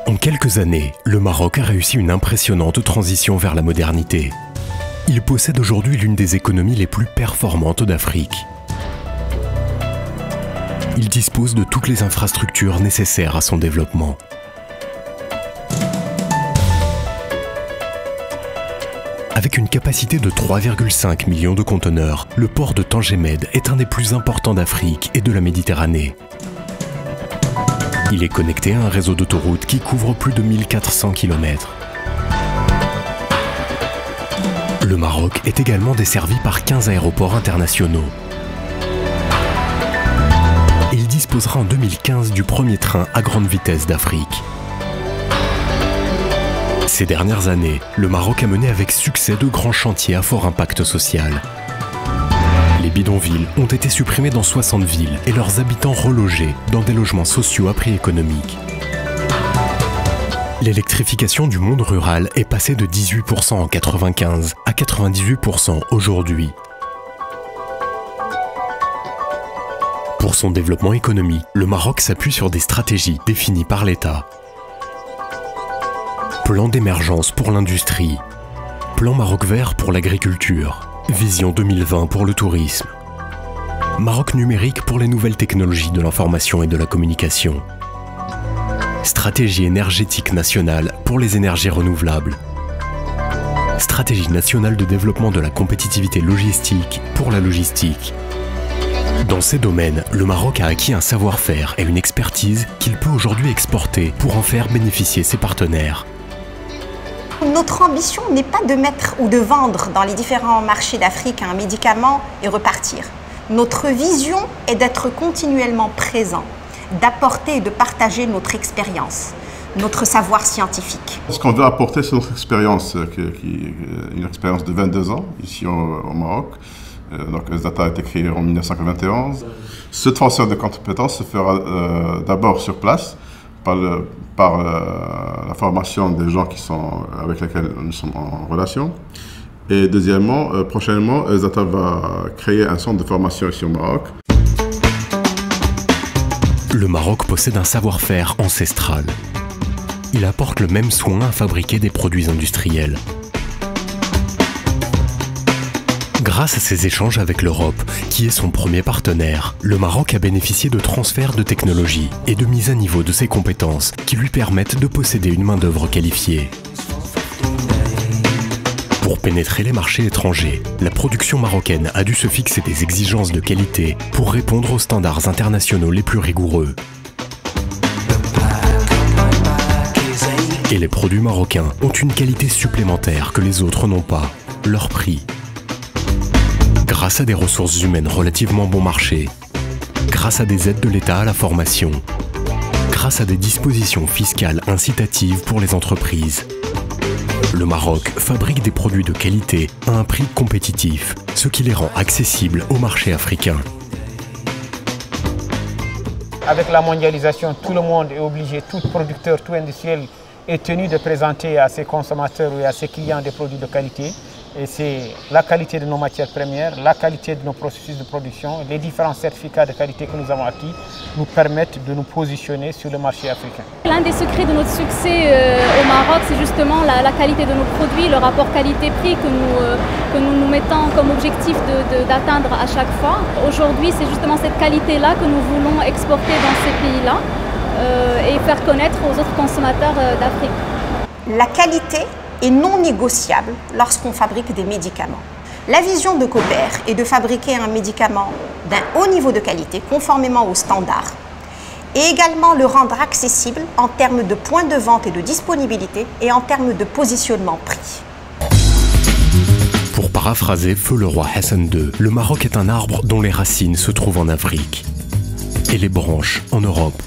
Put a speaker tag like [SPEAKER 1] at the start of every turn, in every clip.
[SPEAKER 1] En quelques années, le Maroc a réussi une impressionnante transition vers la modernité. Il possède aujourd'hui l'une des économies les plus performantes d'Afrique. Il dispose de toutes les infrastructures nécessaires à son développement. Avec une capacité de 3,5 millions de conteneurs, le port de Tangemed est un des plus importants d'Afrique et de la Méditerranée. Il est connecté à un réseau d'autoroutes qui couvre plus de 1400 km. Le Maroc est également desservi par 15 aéroports internationaux. Il disposera en 2015 du premier train à grande vitesse d'Afrique. Ces dernières années, le Maroc a mené avec succès de grands chantiers à fort impact social. Les bidonvilles ont été supprimés dans 60 villes et leurs habitants relogés dans des logements sociaux à prix économique. L'électrification du monde rural est passée de 18% en 1995 à 98% aujourd'hui. Pour son développement économique, le Maroc s'appuie sur des stratégies définies par l'État. Plan d'émergence pour l'industrie, plan Maroc vert pour l'agriculture, Vision 2020 pour le tourisme, Maroc numérique pour les nouvelles technologies de l'information et de la communication, stratégie énergétique nationale pour les énergies renouvelables, stratégie nationale de développement de la compétitivité logistique pour la logistique. Dans ces domaines, le Maroc a acquis un savoir-faire et une expertise qu'il peut aujourd'hui exporter pour en faire bénéficier ses partenaires.
[SPEAKER 2] Notre ambition n'est pas de mettre ou de vendre dans les différents marchés d'Afrique un médicament et repartir. Notre vision est d'être continuellement présent, d'apporter et de partager notre expérience, notre savoir scientifique.
[SPEAKER 3] Ce qu'on veut apporter, c'est notre expérience, qui est une expérience de 22 ans ici au Maroc. Donc, ESDATA a été créé en 1991. Ce transfert de compétences se fera d'abord sur place, par la formation des gens avec lesquels nous sommes en relation. Et deuxièmement, prochainement, ESDATA va créer un centre de formation ici au Maroc.
[SPEAKER 1] Le Maroc possède un savoir-faire ancestral. Il apporte le même soin à fabriquer des produits industriels. Grâce à ses échanges avec l'Europe, qui est son premier partenaire, le Maroc a bénéficié de transferts de technologies et de mise à niveau de ses compétences qui lui permettent de posséder une main-d'œuvre qualifiée. Pour pénétrer les marchés étrangers, la production marocaine a dû se fixer des exigences de qualité pour répondre aux standards internationaux les plus rigoureux. Et les produits marocains ont une qualité supplémentaire que les autres n'ont pas, leur prix. Grâce à des ressources humaines relativement bon marché, grâce à des aides de l'État à la formation, grâce à des dispositions fiscales incitatives pour les entreprises, le Maroc fabrique des produits de qualité à un prix compétitif, ce qui les rend accessibles au marché africain.
[SPEAKER 4] Avec la mondialisation, tout le monde est obligé, tout producteur, tout industriel est tenu de présenter à ses consommateurs ou à ses clients des produits de qualité. Et c'est la qualité de nos matières premières, la qualité de nos processus de production, les différents certificats de qualité que nous avons acquis nous permettent de nous positionner sur le marché africain.
[SPEAKER 5] L'un des secrets de notre succès au Maroc, c'est justement la qualité de nos produits, le rapport qualité-prix que nous mettons comme objectif d'atteindre à chaque fois. Aujourd'hui, c'est justement cette qualité-là que nous voulons exporter dans ces pays-là et faire connaître aux autres consommateurs d'Afrique.
[SPEAKER 2] La qualité est non négociable lorsqu'on fabrique des médicaments. La vision de Cooper est de fabriquer un médicament d'un haut niveau de qualité, conformément aux standards, et également le rendre accessible en termes de points de vente et de disponibilité et en termes de positionnement prix.
[SPEAKER 1] Pour paraphraser Feu le roi Hassan II, le Maroc est un arbre dont les racines se trouvent en Afrique et les branches en Europe.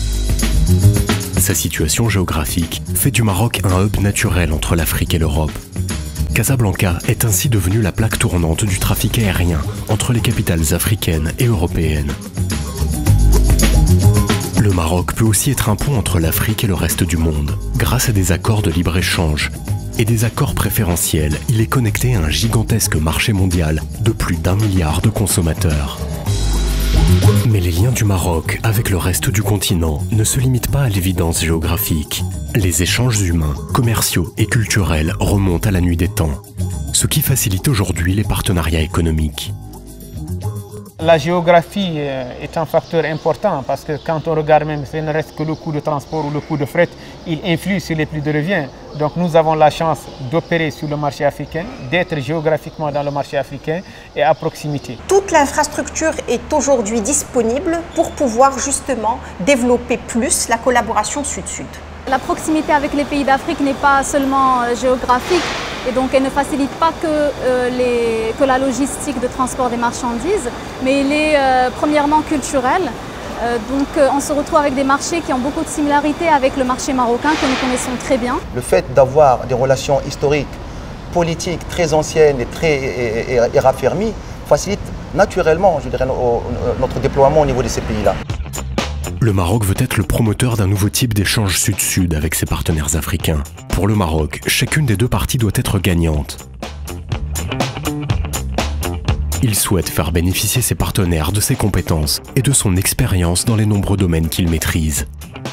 [SPEAKER 1] Sa situation géographique fait du Maroc un hub naturel entre l'Afrique et l'Europe. Casablanca est ainsi devenue la plaque tournante du trafic aérien entre les capitales africaines et européennes. Le Maroc peut aussi être un pont entre l'Afrique et le reste du monde. Grâce à des accords de libre-échange et des accords préférentiels, il est connecté à un gigantesque marché mondial de plus d'1 milliard de consommateurs. Mais les liens du Maroc avec le reste du continent ne se limitent pas à l'évidence géographique. Les échanges humains, commerciaux et culturels remontent à la nuit des temps, ce qui facilite aujourd'hui les partenariats économiques.
[SPEAKER 4] La géographie est un facteur important parce que quand on regarde même, ce ne reste que le coût de transport ou le coût de fret, il influe sur les prix de revient. Donc nous avons la chance d'opérer sur le marché africain, d'être géographiquement dans le marché africain et à proximité.
[SPEAKER 2] Toute l'infrastructure est aujourd'hui disponible pour pouvoir justement développer plus la collaboration sud-sud.
[SPEAKER 5] La proximité avec les pays d'Afrique n'est pas seulement géographique et donc elle ne facilite pas que la logistique de transport des marchandises, mais elle est premièrement culturelle. Donc on se retrouve avec des marchés qui ont beaucoup de similarités avec le marché marocain que nous connaissons très bien.
[SPEAKER 6] Le fait d'avoir des relations historiques, politiques très anciennes et raffermies facilite naturellement, je dirais, notre déploiement au niveau de ces pays-là.
[SPEAKER 1] Le Maroc veut être le promoteur d'un nouveau type d'échange sud-sud avec ses partenaires africains. Pour le Maroc, chacune des deux parties doit être gagnante. Il souhaite faire bénéficier ses partenaires de ses compétences et de son expérience dans les nombreux domaines qu'il maîtrise.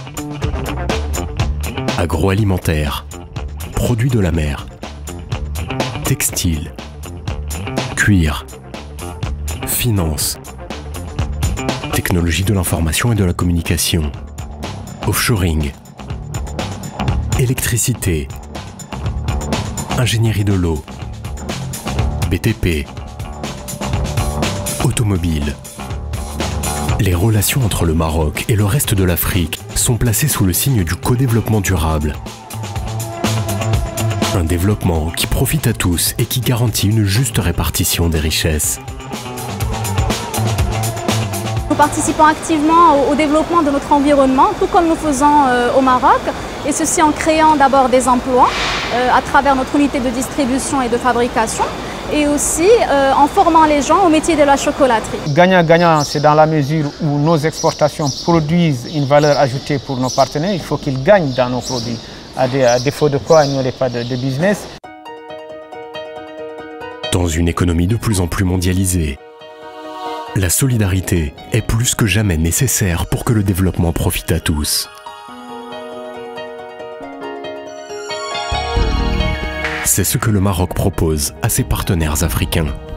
[SPEAKER 1] Agroalimentaire, produits de la mer, textile, cuir, finance, technologie de l'information et de la communication, offshoring, électricité, ingénierie de l'eau, BTP, automobile. Les relations entre le Maroc et le reste de l'Afrique sont placées sous le signe du co-développement durable. Un développement qui profite à tous et qui garantit une juste répartition des richesses.
[SPEAKER 5] Nous participons activement au développement de notre environnement, tout comme nous faisons au Maroc, et ceci en créant d'abord des emplois à travers notre unité de distribution et de fabrication, et aussi en formant les gens au métier de la chocolaterie.
[SPEAKER 4] Gagnant-gagnant, c'est dans la mesure où nos exportations produisent une valeur ajoutée pour nos partenaires. Il faut qu'ils gagnent dans nos produits, à défaut de quoi il n'y aurait pas de business.
[SPEAKER 1] Dans une économie de plus en plus mondialisée, la solidarité est plus que jamais nécessaire pour que le développement profite à tous. C'est ce que le Maroc propose à ses partenaires africains.